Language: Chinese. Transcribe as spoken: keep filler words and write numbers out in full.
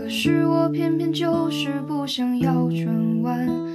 可是我偏偏就是不想要转弯。